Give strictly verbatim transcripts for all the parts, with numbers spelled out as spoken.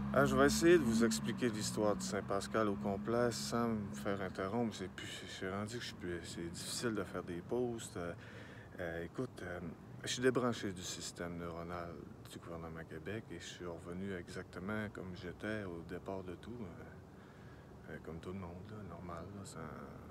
Ah, je vais essayer de vous expliquer l'histoire de Saint-Pascal au complet sans me faire interrompre. C'est plus, c'est rendu que je suis plus, c'est difficile de faire des posts. Euh, euh, écoute, euh, je suis débranché du système neuronal du gouvernement Québec et je suis revenu exactement comme j'étais au départ de tout, euh, euh, comme tout le monde, là, normal. Là, sans...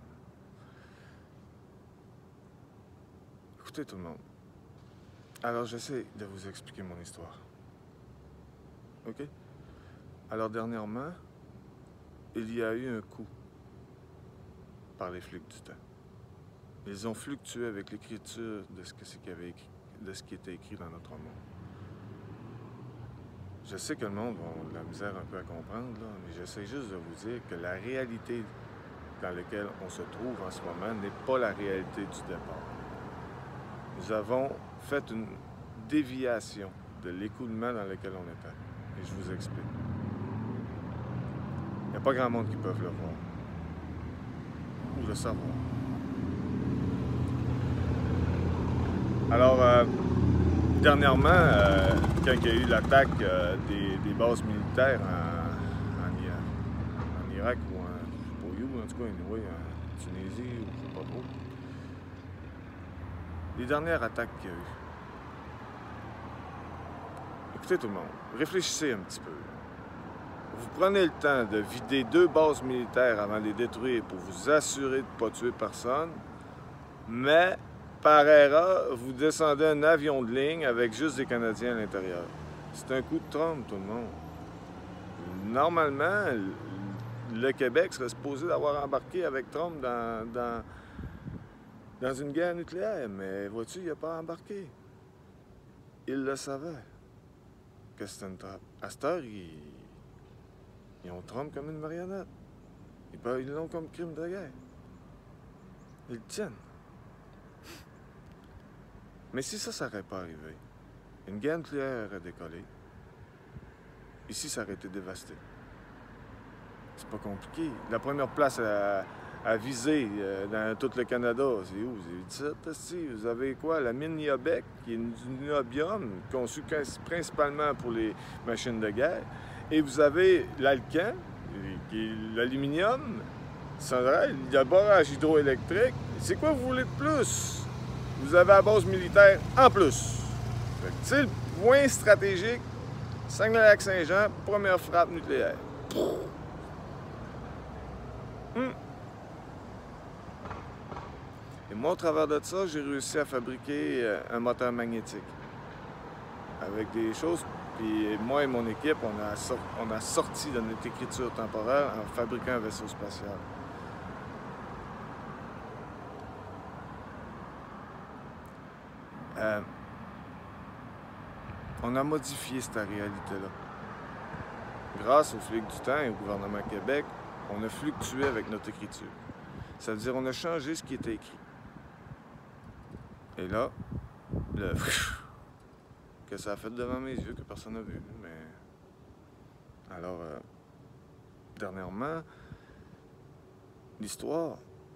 Écoutez tout le monde. Alors, j'essaie de vous expliquer mon histoire. OK? Alors, dernièrement, il y a eu un coup par les flics du temps. Ils ont fluctué avec l'écriture de ce, que c'est qu'il y avait écrit, de ce qui était écrit dans notre monde. Je sais que le monde a de la misère un peu à comprendre, là, mais j'essaie juste de vous dire que la réalité dans laquelle on se trouve en ce moment n'est pas la réalité du départ. Nous avons fait une déviation de l'écoulement dans lequel on était. Et je vous explique. Il n'y a pas grand monde qui peut le voir ou le savoir. Alors, euh, dernièrement, euh, quand il y a eu l'attaque euh, des, des bases militaires en, en, en Irak ou en, je sais pas où, en tout cas, anyway, en Tunisie, ou je sais pas trop, les dernières attaques qu'il y a eu. Écoutez tout le monde, réfléchissez un petit peu. Vous prenez le temps de vider deux bases militaires avant de les détruire pour vous assurer de ne pas tuer personne, mais par erreur, vous descendez un avion de ligne avec juste des Canadiens à l'intérieur. C'est un coup de trompe, tout le monde. Normalement, le Québec serait supposé d'avoir embarqué avec Trump dans, dans, dans une guerre nucléaire, mais vois-tu, il n'a pas embarqué. Il le savait que c'était une trappe. À cette heure, ils, ils ont Trump comme une marionnette. Ils l'ont comme crime de guerre. Ils le tiennent. Mais si ça, ça n'aurait pas arrivé, une guerre nucléaire aurait décollé, ici, ça aurait été dévasté. C'est pas compliqué. La première place à, à viser euh, dans tout le Canada, c'est où? C'est ici. Vous avez quoi? La mine Niobec, qui est du niobium, conçu principalement pour les machines de guerre. Et vous avez l'Alcan, qui est l'aluminium, le barrage hydroélectrique. C'est quoi vous voulez de plus? Vous avez la base militaire en plus. C'est le point stratégique, Saguenay-Lac-Saint-Jean, première frappe nucléaire. Hum. Et moi, au travers de ça, j'ai réussi à fabriquer un moteur magnétique. Avec des choses, puis moi et mon équipe, on a, sorti, on a sorti de notre écriture temporaire en fabriquant un vaisseau spatial. Euh, on a modifié cette réalité-là. Grâce aux flics du temps et au gouvernement Québec, on a fluctué avec notre écriture. Ça veut dire qu'on a changé ce qui était écrit. Et là, le... que ça a fait devant mes yeux, que personne n'a vu, mais... Alors, euh, dernièrement, l'histoire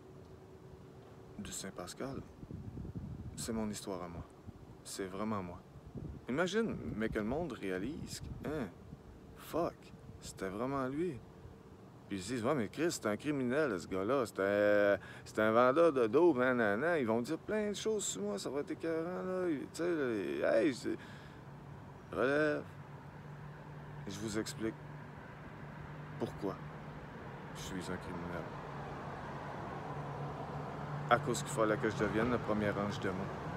du Saint-Pascal, c'est mon histoire à moi. C'est vraiment moi. Imagine, mais que le monde réalise, hein, fuck, c'était vraiment lui. Puis ils se disent, ouais, mais Chris, c'est un criminel, ce gars-là. C'est un, un vendeur de dos, man, nan, nan. Ils vont dire plein de choses sur moi, ça va être écœurant, là. Tu sais, là, hey, c'est... Relève. Et je vous explique pourquoi je suis un criminel. À cause qu'il fallait que je devienne le premier ange démon.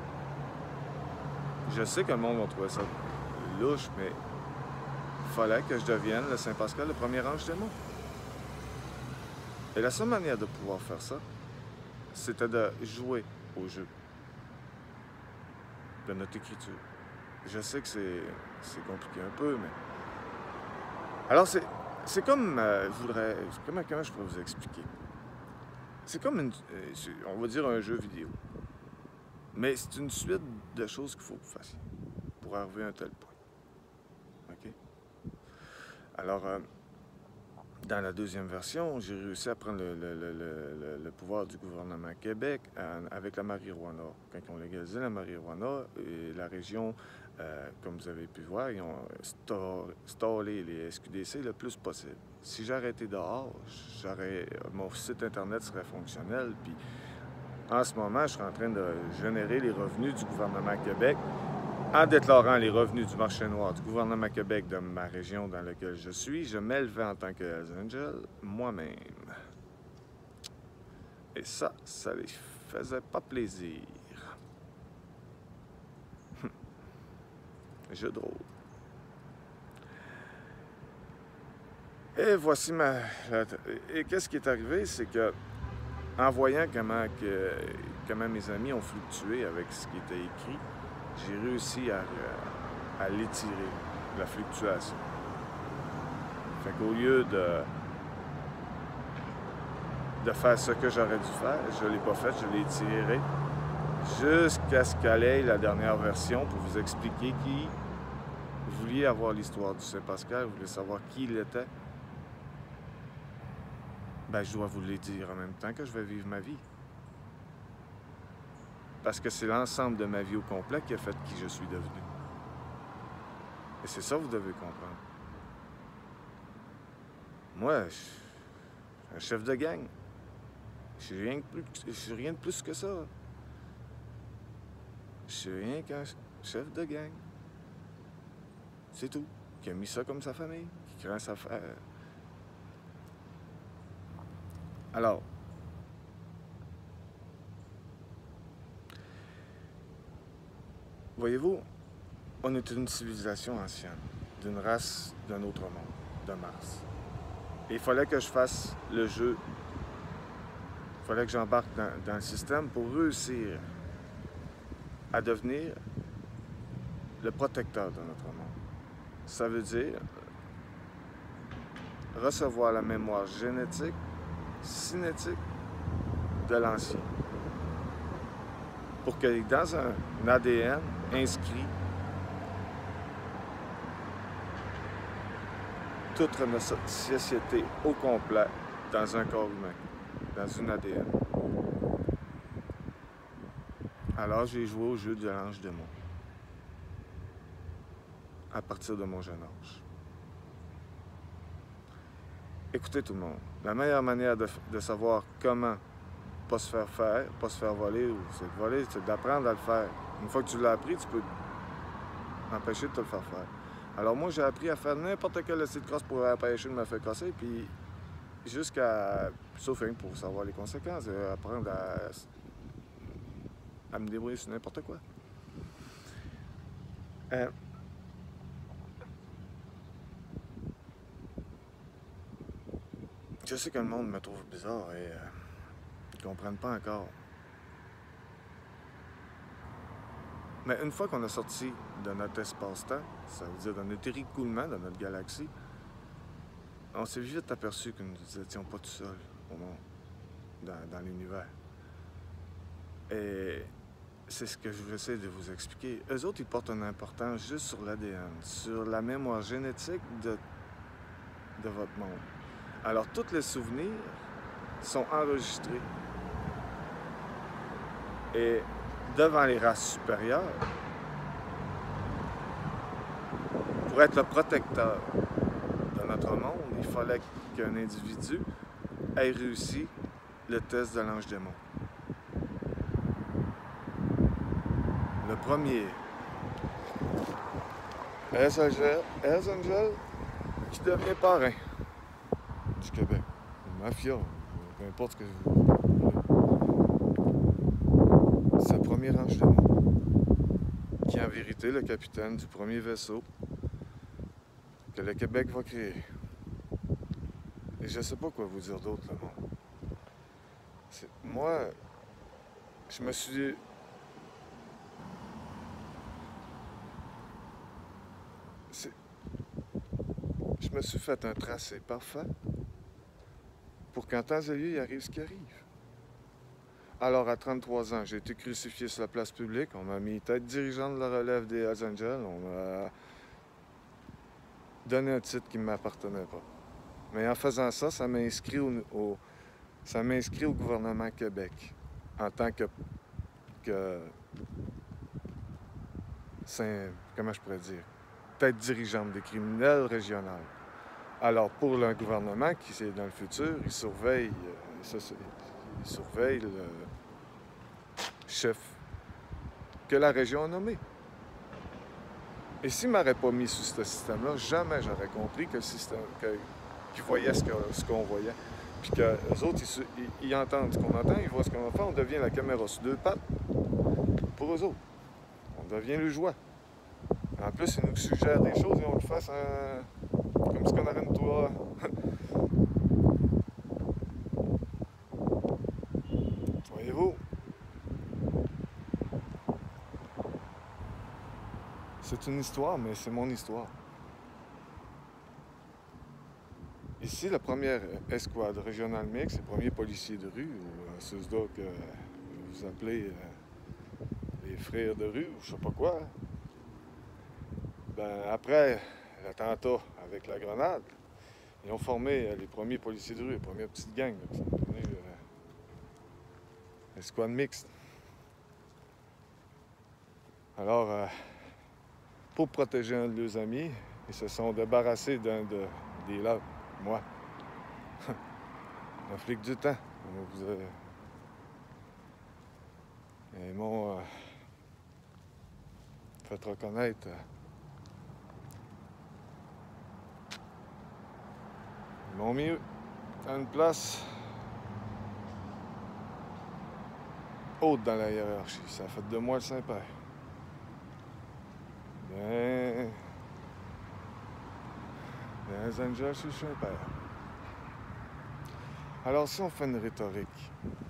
Je sais que le monde va trouver ça louche, mais il fallait que je devienne le Saint-Pascal, le premier ange démon. Et la seule manière de pouvoir faire ça, c'était de jouer au jeu de notre écriture. Je sais que c'est compliqué un peu, mais... Alors, c'est comme... Euh, je voudrais... Comment, comment je pourrais vous expliquer? C'est comme, une, euh, on va dire, un jeu vidéo. Mais c'est une suite de choses qu'il faut que vous fassiez pour arriver à un tel point. OK? Alors, euh, dans la deuxième version, j'ai réussi à prendre le, le, le, le, le pouvoir du gouvernement Québec à, avec la marijuana. Quand ils ont légalisé la marijuana, et la région, euh, comme vous avez pu voir, ils ont stallé les S Q D C le plus possible. Si j'arrêtais dehors, j'aurais, mon site Internet serait fonctionnel. Puis en ce moment, je suis en train de générer les revenus du gouvernement Québec en déclarant les revenus du marché noir du gouvernement Québec de ma région dans laquelle je suis. Je m'élevais en tant que Hells Angel moi-même. Et ça, ça les faisait pas plaisir. Jeu de rôle. Et voici ma... Et qu'est-ce qui est arrivé, c'est que en voyant comment, que, comment mes amis ont fluctué avec ce qui était écrit, j'ai réussi à, à l'étirer, la fluctuation. Fait qu'au lieu de, de faire ce que j'aurais dû faire, je ne l'ai pas fait, je l'ai étiré jusqu'à ce qu'elle ait la dernière version pour vous expliquer qui vous vouliez avoir l'histoire du Saint-Pascal, vous voulez savoir qui il était. Ben, je dois vous le dire en même temps que je vais vivre ma vie. Parce que c'est l'ensemble de ma vie au complet qui a fait qui je suis devenu. Et c'est ça que vous devez comprendre. Moi, je suis un chef de gang. Je suis rien, plus, je suis rien de plus que ça. Je suis rien qu'un chef de gang. C'est tout. Qui a mis ça comme sa famille, qui craint sa famille. Alors, voyez-vous, on est une civilisation ancienne, d'une race d'un autre monde, de Mars. Et il fallait que je fasse le jeu, il fallait que j'embarque dans, dans le système pour réussir à devenir le protecteur de notre monde. Ça veut dire recevoir la mémoire génétique, cinétique de l'ancien. Pour que dans un A D N inscrit toute notre société au complet dans un corps humain, dans une A D N. Alors j'ai joué au jeu de l'ange démon à partir de mon jeune âge. Écoutez tout le monde, la meilleure manière de, de savoir comment pas se faire faire, pas se faire voler ou se voler, c'est d'apprendre à le faire. Une fois que tu l'as appris, tu peux empêcher de te le faire faire. Alors moi, j'ai appris à faire n'importe quel essai de crosse pour empêcher de me faire crosser, puis jusqu'à, sauf rien pour savoir les conséquences, apprendre à, à me débrouiller sur n'importe quoi. Euh, je sais que le monde me trouve bizarre et euh, ils ne comprennent pas encore. Mais une fois qu'on a sorti de notre espace-temps, ça veut dire de notre écoulement, de notre galaxie, on s'est vite aperçu que nous n'étions pas tout seuls au monde, dans, dans l'univers. Et c'est ce que je vais essayer de vous expliquer. Eux autres, ils portent une importance juste sur l'A D N, sur la mémoire génétique de, de votre monde. Alors, tous les souvenirs sont enregistrés. Et devant les races supérieures, pour être le protecteur de notre monde, il fallait qu'un individu ait réussi le test de l'ange démon. Le premier, Hells Angel, Hells Angel qui devient parrain du Québec, mafia, peu importe ce que je veux. C'est le premier ange démon qui est en vérité le capitaine du premier vaisseau que le Québec va créer. Et je ne sais pas quoi vous dire d'autre, le monde. Moi, je me suis... Je me suis fait un tracé parfait pour qu'en temps et lieu, il arrive ce qui arrive. Alors, à trente-trois ans, j'ai été crucifié sur la place publique. On m'a mis tête dirigeante de la relève des Hells Angels. On m'a donné un titre qui ne m'appartenait pas. Mais en faisant ça, ça m'inscrit au, au, ça m'inscrit au gouvernement Québec en tant que, que comment je pourrais dire, tête dirigeante des criminels régionales. Alors pour le gouvernement qui est dans le futur, il surveille, il surveille le chef que la région a nommé. Et s'il ne m'aurait pas mis sous ce système-là, jamais j'aurais compris que le système, que, qu'ils voyaient ce, que, ce qu'on voyait. Puis que les autres, ils, ils, ils entendent ce qu'on entend, ils voient ce qu'on fait, on devient la caméra sur deux pattes pour eux autres. On devient le joie. En plus, ils nous suggèrent des choses et on le fasse en... comme si on avait une toile. Voyez-vous? C'est une histoire, mais c'est mon histoire. Ici, la première escouade régionale mixte, les premiers policiers de rue, ou ceux-là que vous appelez euh, les frères de rue, ou je sais pas quoi. Ben, après l'attentat avec la grenade, ils ont formé les premiers policiers de rue, les premières petites gangs, qui sont devenus euh, escouade mixte. Alors, euh, pour protéger un de leurs amis, ils se sont débarrassés d'un de, des leurs. Moi. Un flic du temps. Vous avez... Ils m'ont euh, fait reconnaître. Euh... Ils m'ont mis à une place haute dans la hiérarchie. Ça a fait de moi le Saint-Père. Ben... Les Angels, je suis un père. Alors, si on fait une rhétorique,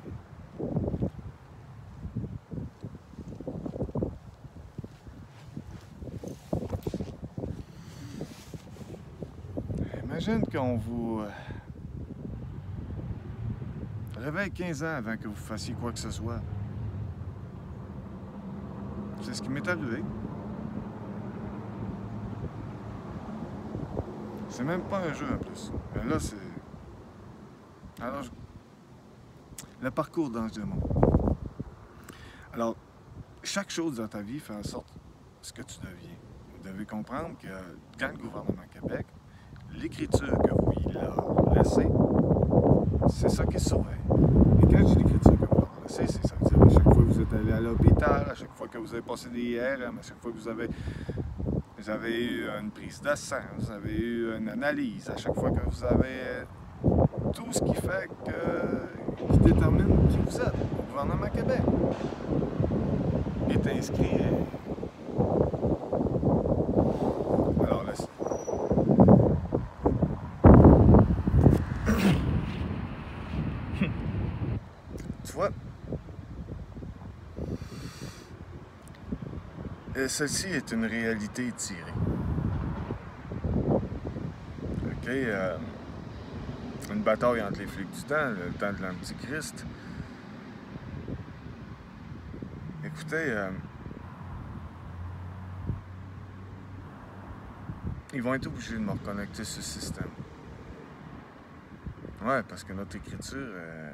imagine qu'on vous euh, réveille quinze ans avant que vous fassiez quoi que ce soit. C'est ce qui m'est arrivé. C'est même pas un jeu en plus. Mais là, c'est... Alors, je... le parcours d'Ange Démon. Alors, chaque chose dans ta vie fait en sorte ce que tu deviens. Vous devez comprendre que dans le gouvernement Québec, l'écriture que vous y leur laissez, c'est ça qui surveille. Et quand je dis l'écriture que vous leur laissez, c'est ça. À chaque fois que vous êtes allé à l'hôpital, à chaque fois que vous avez passé des I R M, à chaque fois que vous avez... Vous avez eu une prise de sang, vous avez eu une analyse, à chaque fois que vous avez tout ce qui fait que, qui détermine qui vous êtes. Le gouvernement Québec est inscrit. Alors là, tu vois, celle-ci est une réalité tirée. OK? Euh, une bataille entre les flics du temps, le temps de l'Antichrist. Écoutez, euh, ils vont être obligés de me reconnecter sur le système. Ouais, parce que notre écriture... Euh,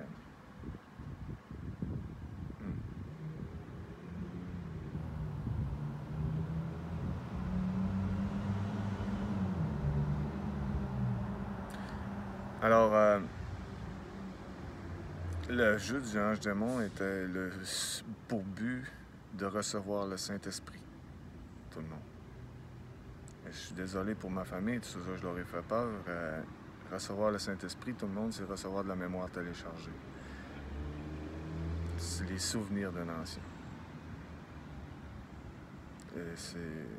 Alors, euh, le jeu du Ange Démon était le, pour but de recevoir le Saint-Esprit, tout le monde. Et je suis désolé pour ma famille, tout ça, je leur ai fait peur. Euh, recevoir le Saint-Esprit, tout le monde, c'est recevoir de la mémoire téléchargée. C'est les souvenirs d'un ancien. Et c'est...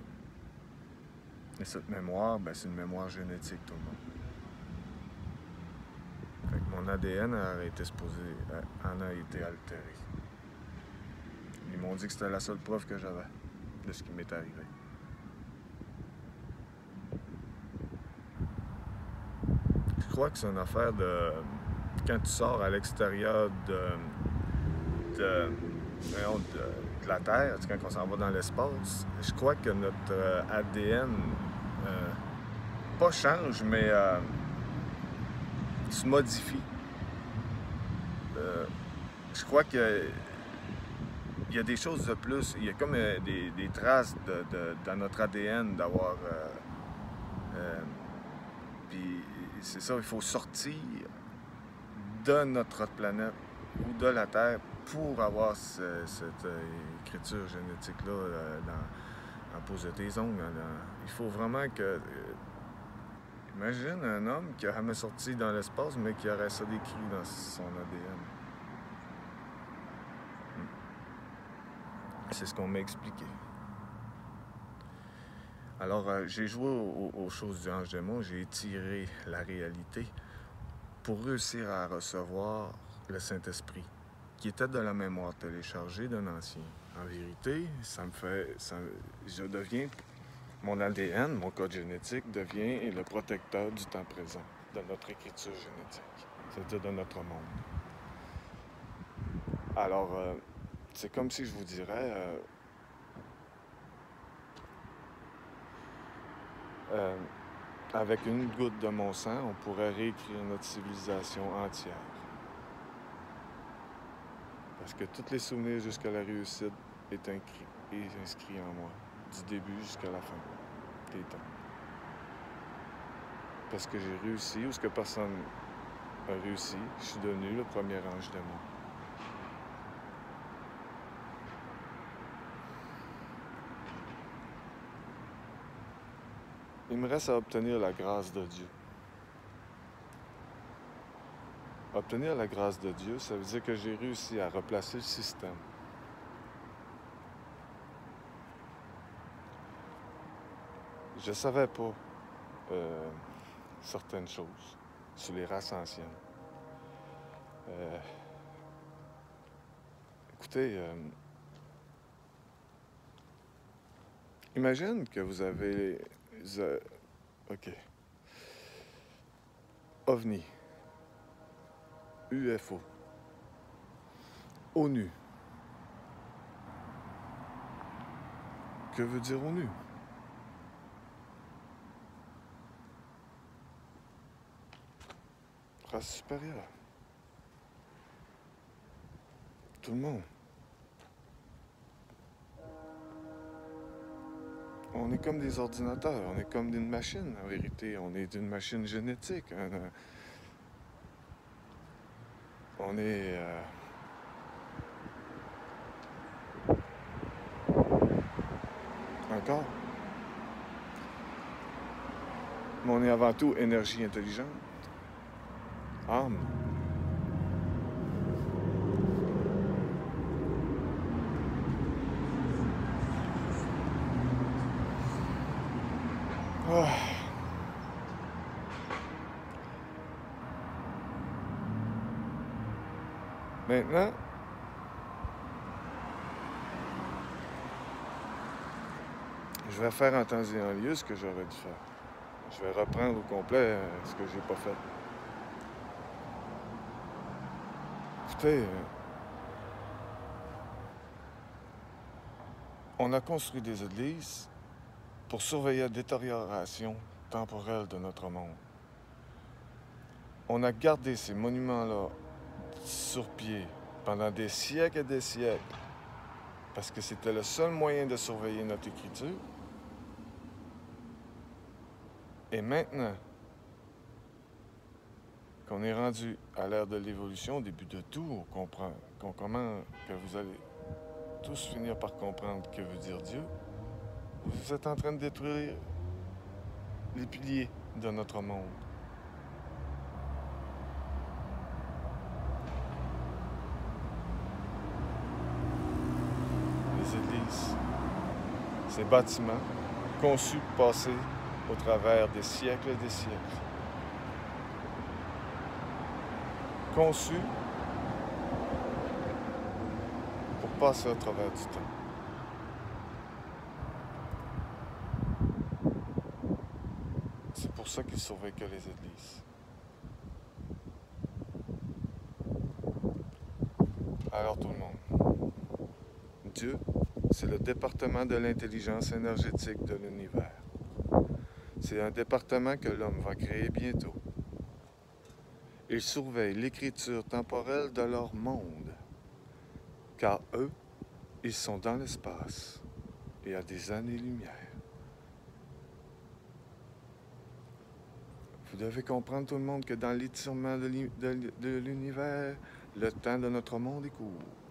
Et cette mémoire, ben, c'est une mémoire génétique, tout le monde. Mon A D N a été supposé, en a été altéré. Ils m'ont dit que c'était la seule preuve que j'avais de ce qui m'est arrivé. Je crois que c'est une affaire de... Quand tu sors à l'extérieur de... De... de... de la Terre, quand on s'en va dans l'espace, je crois que notre A D N, euh, pas change, mais... Euh, se modifie. Euh, je crois qu'il y a des choses de plus. Il y a comme euh, des, des traces de, de, dans notre A D N d'avoir... Euh, euh, puis c'est ça, il faut sortir de notre planète ou de la Terre pour avoir ce, cette euh, écriture génétique-là euh, dans, en pose de tes ongles. Dans, il faut vraiment que... Euh, imagine un homme qui n'a jamais sorti dans l'espace, mais qui aurait ça décrit dans son A D N. C'est ce qu'on m'a expliqué. Alors, euh, j'ai joué aux, aux choses du Ange Démon, j'ai étiré la réalité pour réussir à recevoir le Saint-Esprit, qui était de la mémoire téléchargée d'un ancien. En vérité, ça me fait... Ça, je deviens... Mon A D N, mon code génétique, devient le protecteur du temps présent, de notre écriture génétique, c'est-à-dire de notre monde. Alors, euh, c'est comme si je vous dirais... Euh, euh, avec une goutte de mon sang, on pourrait réécrire notre civilisation entière. Parce que tous les souvenirs jusqu'à la réussite est inscrit, est inscrit en moi, du début jusqu'à la fin des temps. Parce que j'ai réussi, ou ce que personne n'a réussi, je suis devenu le premier ange démon. Il me reste à obtenir la grâce de Dieu. Obtenir la grâce de Dieu, ça veut dire que j'ai réussi à replacer le système. Je ne savais pas euh, certaines choses sur les races anciennes. Euh, écoutez, euh, imagine que vous avez... Euh, OK. OVNI. U F O. ONU. Que veut dire ONU? Race supérieure. Tout le monde. On est comme des ordinateurs, on est comme d'une machine, en vérité. On est d'une machine génétique. Hein. On est... Euh... un corps. Mais on est avant tout énergie intelligente. Âme. Oh. Maintenant, je vais faire en temps et en lieu ce que j'aurais dû faire. Je vais reprendre au complet ce que j'ai pas fait. Écoutez, euh, on a construit des églises pour surveiller la détérioration temporelle de notre monde. On a gardé ces monuments-là sur pied pendant des siècles et des siècles parce que c'était le seul moyen de surveiller notre écriture. Et maintenant qu'on est rendu à l'ère de l'évolution, au début de tout, on comprend, qu'on commence, que vous allez tous finir par comprendre ce que veut dire Dieu, vous êtes en train de détruire les piliers de notre monde. Les églises, ces bâtiments conçus pour passer au travers des siècles et des siècles. Conçus pour passer au travers du temps. C'est pour ça qu'ils surveillent que les églises. Alors tout le monde, Dieu, c'est le département de l'intelligence énergétique de l'univers. C'est un département que l'homme va créer bientôt. Ils surveillent l'écriture temporelle de leur monde, car eux, ils sont dans l'espace et à des années-lumière. Vous devez comprendre tout le monde que dans l'étirement de l'univers, le temps de notre monde est court.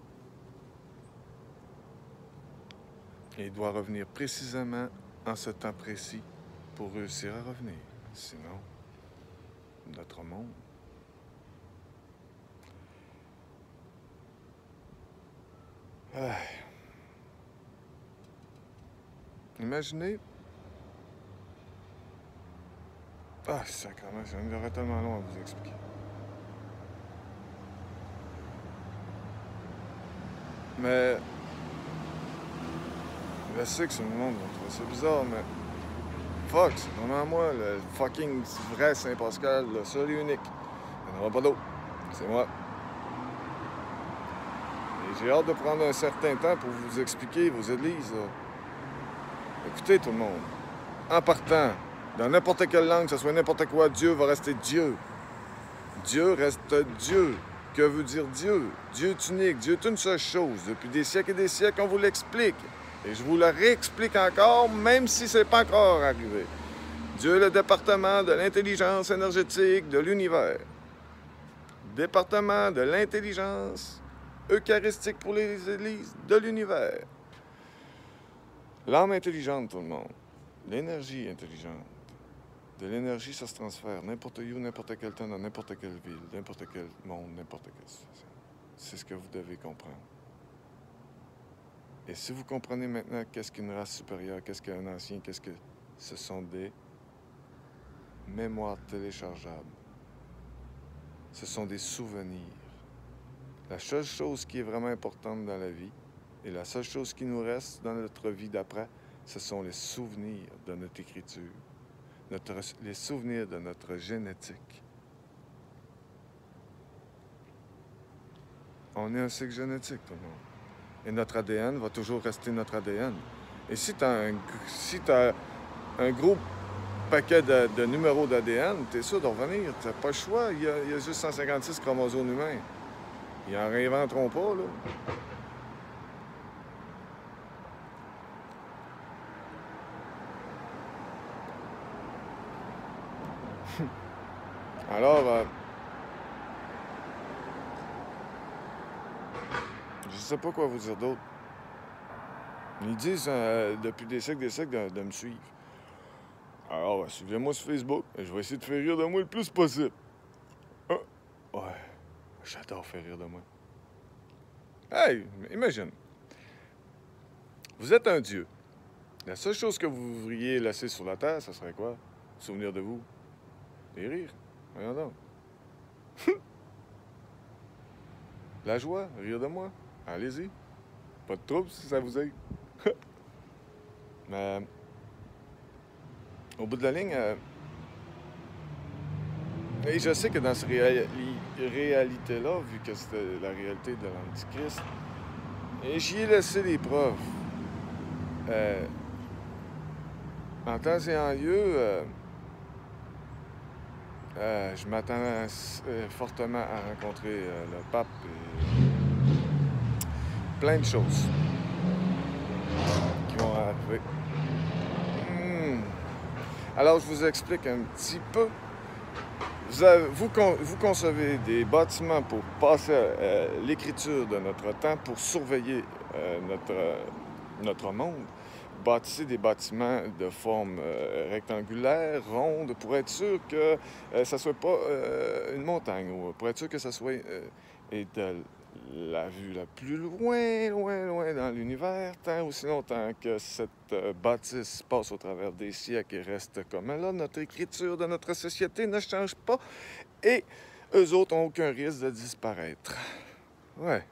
Et il doit revenir précisément en ce temps précis pour réussir à revenir. Sinon, notre monde. Ah. Imaginez. Ah, sacrément, ça me aurait tellement long à vous expliquer. Mais. Je sais que c'est le monde va trouver ça bizarre, mais. Fuck, c'est vraiment moi, le fucking vrai Saint-Pascal, le seul et unique. Il n'y en aura pas d'autre. C'est moi. Et j'ai hâte de prendre un certain temps pour vous expliquer vos églises, là. Écoutez tout le monde. En partant, dans n'importe quelle langue, que ce soit n'importe quoi, Dieu va rester Dieu. Dieu reste Dieu. Que veut dire Dieu? Dieu est unique. Dieu est une seule chose. Depuis des siècles et des siècles, on vous l'explique. Et je vous le réexplique encore, même si ce n'est pas encore arrivé. Dieu est le département de l'intelligence énergétique de l'univers. Département de l'intelligence eucharistique pour les églises de l'univers. L'âme intelligente, tout le monde. L'énergie intelligente. De l'énergie, ça se transfère n'importe où, n'importe quel temps, dans n'importe quelle ville, n'importe quel monde, n'importe quelle situation. C'est ce que vous devez comprendre. Et si vous comprenez maintenant qu'est-ce qu'une race supérieure, qu'est-ce qu'un ancien, qu'est-ce que ce sont des mémoires téléchargeables. Ce sont des souvenirs. La seule chose qui est vraiment importante dans la vie, et la seule chose qui nous reste dans notre vie d'après, ce sont les souvenirs de notre écriture, notre, les souvenirs de notre génétique. On est un cycle génétique, tout le monde. Et notre A D N va toujours rester notre A D N. Et si tu as un, si t'as un gros paquet de, de numéros d'A D N, tu es sûr de revenir. Tu n'as pas le choix. Il y, a, il y a juste cent cinquante-six chromosomes humains. Ils n'en réinventeront pas, là. Alors, euh, je sais pas quoi vous dire d'autre. Ils disent euh, depuis des siècles, des siècles de, de me suivre. Alors, suivez-moi sur Facebook et je vais essayer de faire rire de moi le plus possible. Ah, ouais, j'adore faire rire de moi. Hey, imagine. Vous êtes un dieu. La seule chose que vous voudriez laisser sur la terre, ce serait quoi? Souvenir de vous. Des rires. Voyons donc. La joie, rire de moi. Allez-y. Pas de trouble si ça vous aide. Mais au bout de la ligne, euh, et je sais que dans cette réali réalité-là, vu que c'était la réalité de l'Antichrist, et j'y ai laissé des preuves. Euh, en temps et en lieu, euh, euh, je m'attends euh, fortement à rencontrer euh, le pape et plein de choses qui vont arriver. Hmm. Alors, je vous explique un petit peu. Vous, avez, vous, con, vous concevez des bâtiments pour passer euh, l'écriture de notre temps, pour surveiller euh, notre, euh, notre monde. Bâtissez des bâtiments de forme euh, rectangulaire, ronde, pour être sûr que euh, ça ne soit pas euh, une montagne, ou pour être sûr que ça soit euh, et de la vue la plus loin, loin, loin dans l'univers, tant aussi longtemps que cette euh, bâtisse passe au travers des siècles et reste comme elle là. Notre écriture de notre société ne change pas et eux autres n'ont aucun risque de disparaître. Ouais.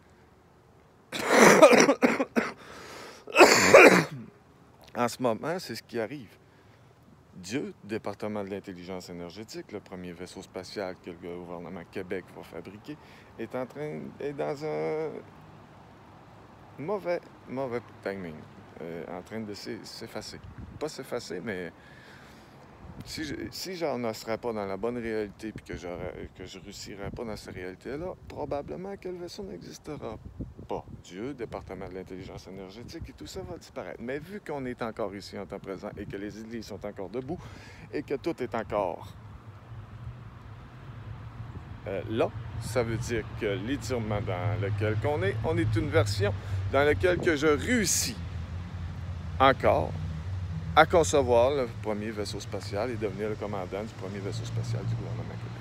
En ce moment, c'est ce qui arrive. Dieu, département de l'intelligence énergétique, le premier vaisseau spatial que le gouvernement Québec va fabriquer, est en train est dans un mauvais, mauvais timing, euh, en train de s'effacer. Pas s'effacer, mais Si je si j'en serais pas dans la bonne réalité puis que j'aurais que je réussirais pas dans cette réalité-là, probablement que le vaisseau n'existera pas. Dieu, département de l'intelligence énergétique et tout ça va disparaître. Mais vu qu'on est encore ici en temps présent et que les églises sont encore debout et que tout est encore euh, là, ça veut dire que l'étirement dans lequel qu'on est, on est une version dans laquelle que je réussis encore à concevoir le premier vaisseau spatial et devenir le commandant du premier vaisseau spatial du gouvernement Québec.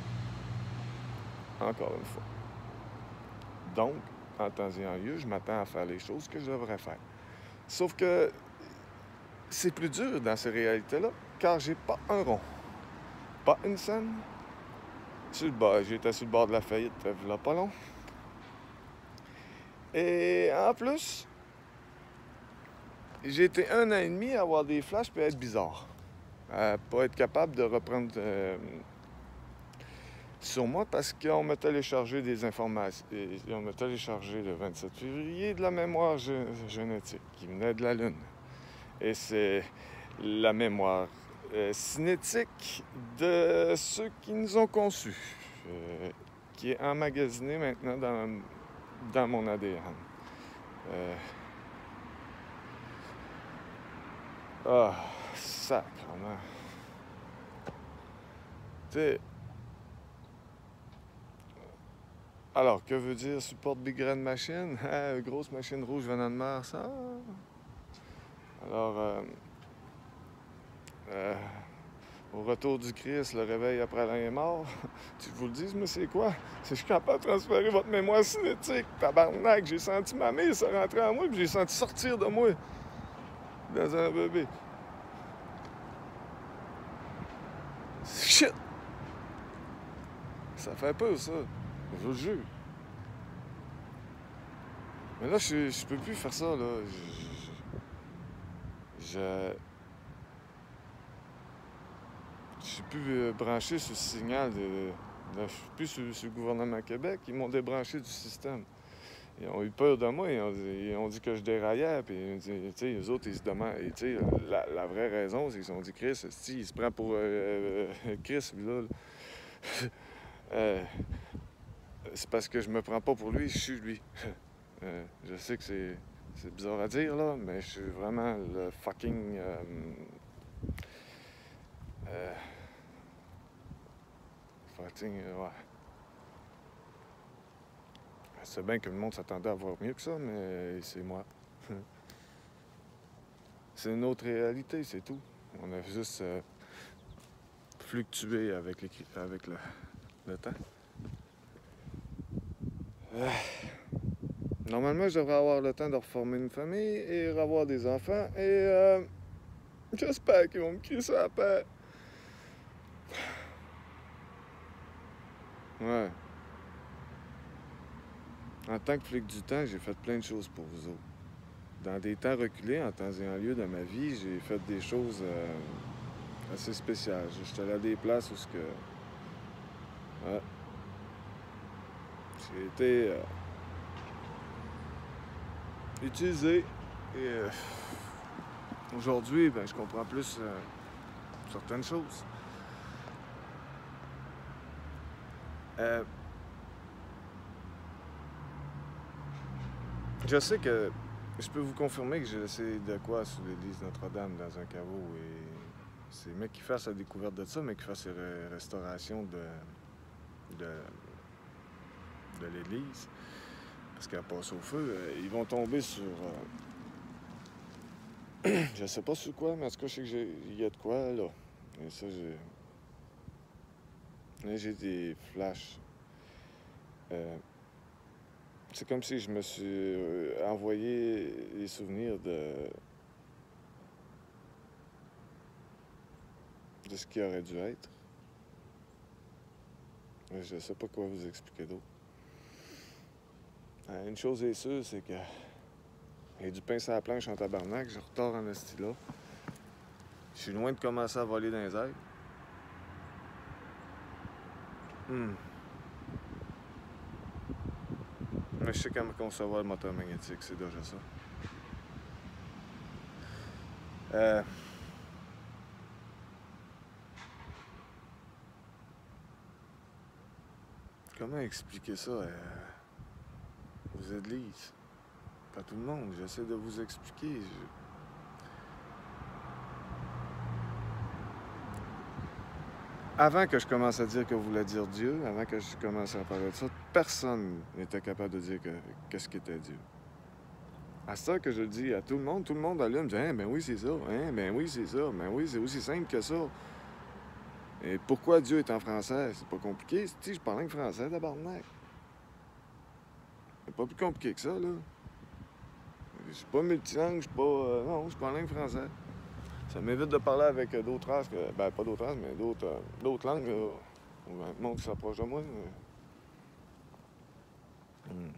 Encore une fois. Donc, en temps et en lieu, je m'attends à faire les choses que je devrais faire. Sauf que c'est plus dur dans ces réalités-là, car j'ai pas un rond, pas une scène. Sur le bord, j'étais sur le bord de la faillite, il y a pas long. Et en plus, j'ai été un an et demi à avoir des flashs et à être bizarre. À pas être capable de reprendre euh, sur moi parce qu'on m'a téléchargé des informations. On m'a téléchargé le vingt-sept février de la mémoire gé- génétique qui venait de la Lune. Et c'est la mémoire euh, cinétique de ceux qui nous ont conçus, euh, qui est emmagasinée maintenant dans, dans mon A D N. Euh... Ah, sacrement. Tu sais, alors, que veut dire support Big Grand Machine? Ah, grosse machine rouge venant de Mars. Ah. Alors, euh, euh, au retour du Christ, le réveil après la mort, tu vous le dis, mais c'est quoi? C'est que je suis capable de transférer votre mémoire cinétique. Tabarnak, j'ai senti ma mère se rentrer en moi, puis j'ai senti sortir de moi dans un bébé. Shit! Ça fait peur, ça. Je vous le jure. Mais là, je, je peux plus faire ça, là. Je... Je, je suis plus euh, branché sur le signal de... de je suis plus sur, sur le gouvernement Québec. Ils m'ont débranché du système. Ils ont eu peur de moi. Ils ont dit, ils ont dit que je déraillais. Puis, tu sais, eux autres, ils se demandent... Tu sais, la, la vraie raison, c'est qu'ils ont dit, Chris, si, il se prend pour euh, euh, Chris, là. là. euh, c'est parce que je me prends pas pour lui, je suis lui. euh, je sais que c'est... C'est bizarre à dire, là, mais je suis vraiment le fucking... Euh, euh, fucking... Euh, ouais. C'est bien que le monde s'attendait à voir mieux que ça, mais c'est moi. C'est une autre réalité, c'est tout. On a juste euh, fluctué avec, les, avec le, le temps. Euh, normalement, je devrais avoir le temps de reformer une famille et avoir des enfants. Et euh, j'espère qu'ils vont me crier ça à paix. Ouais. En tant que flic du temps, j'ai fait plein de choses pour vous autres. Dans des temps reculés, en temps et en lieu de ma vie, j'ai fait des choses euh, assez spéciales. J'étais allé à des places où ce que... Ouais. J'ai été euh, utilisé. Et euh, aujourd'hui, ben, je comprends plus euh, certaines choses. Euh, je sais que je peux vous confirmer que j'ai laissé de quoi sous l'église Notre-Dame dans un caveau et c'est mec qui fasse la découverte de ça, mais qui fasse les restaurations de, de, de l'église, parce qu'elle passe au feu, ils vont tomber sur... Euh, je sais pas sur quoi, mais en tout cas, je sais qu'il y a de quoi, là. Et ça, j'ai... Là, j'ai des flashs. Euh, c'est comme si je me suis euh, envoyé les souvenirs de... de ce qui aurait dû être. Je sais pas quoi vous expliquer d'autre. Une chose est sûre, c'est que il y a du pain sur la planche en tabarnak, je retard en esti là. Je suis loin de commencer à voler dans les airs. Hmm. Mais je sais comment concevoir le moteur magnétique, c'est déjà ça. Euh... comment expliquer ça euh, aux églises? Pas tout le monde, j'essaie de vous expliquer. Je... Avant que je commence à dire que voulait dire Dieu, avant que je commence à parler de ça, personne n'était capable de dire que, qu'est-ce qu'était Dieu. À ça que je le dis à tout le monde, tout le monde allume, me dit hein, ben oui, c'est ça, hein, ben oui, c'est ça, ben oui, c'est aussi simple que ça. Et pourquoi Dieu est en français? C'est pas compliqué, tu sais, je parle en français, tabarnak. C'est pas plus compliqué que ça, là. Je suis pas multilingue, je suis pas... Euh, non, je parle en français. Ça m'évite de parler avec euh, d'autres races, que, ben pas d'autres races, mais d'autres euh, d'autres langues, là. Ou un monde qui s'approche de moi. Mais... Hmm.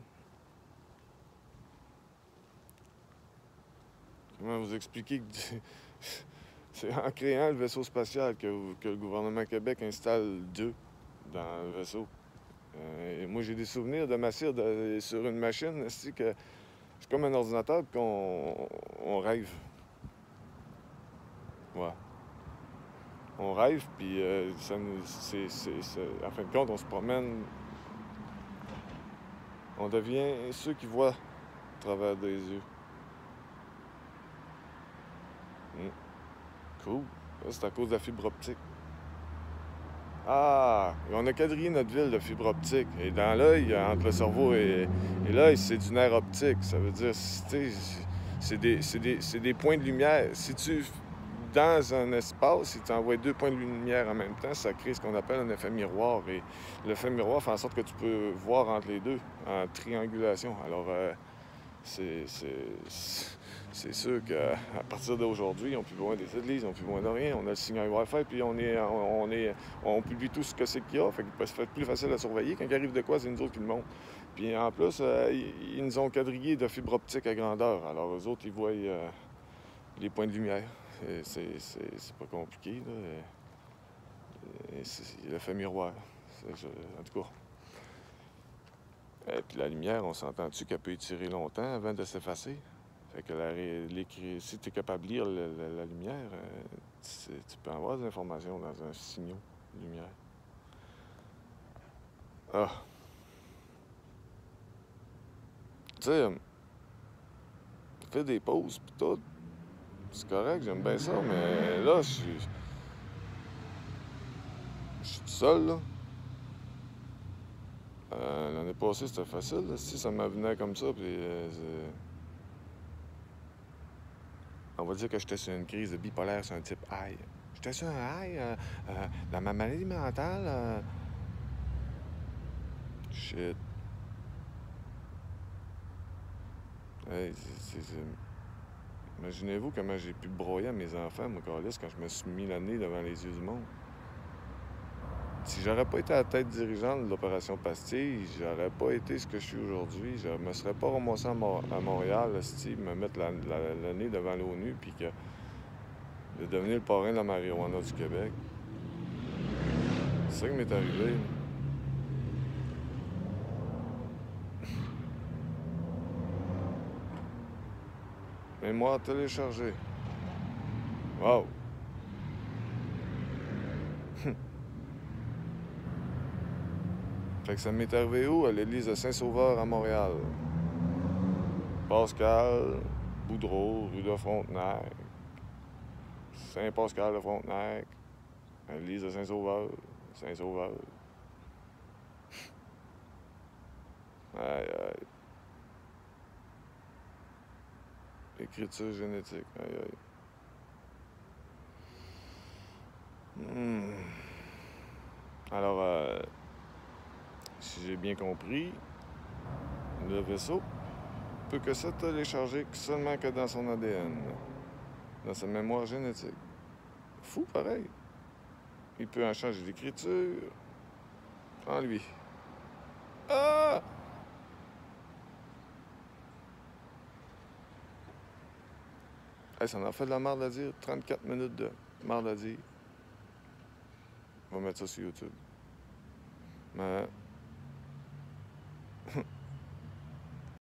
Comment vous expliquer que c'est en créant le vaisseau spatial que, que le gouvernement Québec installe Dieu dans le vaisseau. Euh, et moi, j'ai des souvenirs de m'asseoir de, sur une machine, c'est que c'est comme un ordinateur, puis qu'on on rêve. Ouais. On rêve, puis euh, ça nous, c'est, c'est, c'est, en fin de compte, on se promène, on devient ceux qui voient à travers des yeux. Mm. Cool. Ça, c'est à cause de la fibre optique. Ah, on a quadrillé notre ville de fibre optique. Et dans l'œil, entre le cerveau et, et l'œil, c'est du nerf optique. Ça veut dire, c'est des, des, des points de lumière. Si tu, dans un espace, si tu envoies deux points de lumière en même temps, ça crée ce qu'on appelle un effet miroir. Et l'effet miroir fait en sorte que tu peux voir entre les deux, en triangulation. Alors, euh, c'est... C'est sûr qu'à partir d'aujourd'hui, on n'a plus besoin des églises, on n'a plus besoin de rien. On a le signal Wi-Fi, puis on est, on, est, on publie tout ce que c'est qu'il y a. Fait que ça fait plus facile à surveiller. Quand il arrive de quoi, c'est nous autres qui le montrent. Puis en plus, euh, ils, ils nous ont quadrillé de fibre optique à grandeur. Alors eux autres, ils voient euh, les points de lumière. C'est pas compliqué, là. C'est l'effet miroir. Je, en tout cas. Et puis la lumière, on s'entend-tu qu'elle peut étirer longtemps avant de s'effacer? Fait que la, les, si tu es capable de lire la, la, la lumière, euh, tu, tu peux avoir des informations dans un signal de lumière. Ah. Tu sais, fais des pauses pis tout. C'est correct, j'aime bien ça, mais là, je suis. Je suis tout seul, là. Euh, L'année passée, c'était facile, là. Si ça m'avenait comme ça, puis. Euh, On va dire que j'étais sur une crise bipolaire sur un type high. J'étais sur un high euh, euh, dans ma maladie mentale. Euh... Shit. Hey, imaginez-vous comment j'ai pu broyer à mes enfants, mon câlisse, quand je me suis mis le nez devant les yeux du monde. Si j'aurais pas été à la tête dirigeante de l'opération Pastille, j'aurais pas été ce que je suis aujourd'hui. Je me serais pas ramassé à, Mo à Montréal, Steve, me mettre la, la, le nez devant l'ONU, puis que de devenir le parrain de la marijuana du Québec. C'est ça qui m'est arrivé. Mémoire téléchargée. Wow! Fait que ça m'est arrivé où? À l'église de Saint-Sauveur à Montréal. Pascal, Boudreau, rue de Frontenac. Saint-Pascal de Frontenac. À l'église de Saint-Sauveur. Saint-Sauveur. Aïe, aïe. Écriture génétique. Aïe, aïe. Hmm. Alors, euh, si j'ai bien compris, le vaisseau peut que se télécharger seulement que dans son A D N, dans sa mémoire génétique. Fou, pareil. Il peut en changer d'écriture en lui. Ah! Hey, ça en a fait de la merde à dire. trente-quatre minutes de merde à dire. On va mettre ça sur YouTube. Mais...